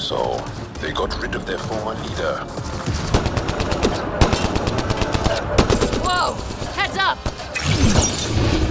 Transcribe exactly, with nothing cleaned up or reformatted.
So, they got rid of their former leader. Whoa! Heads up!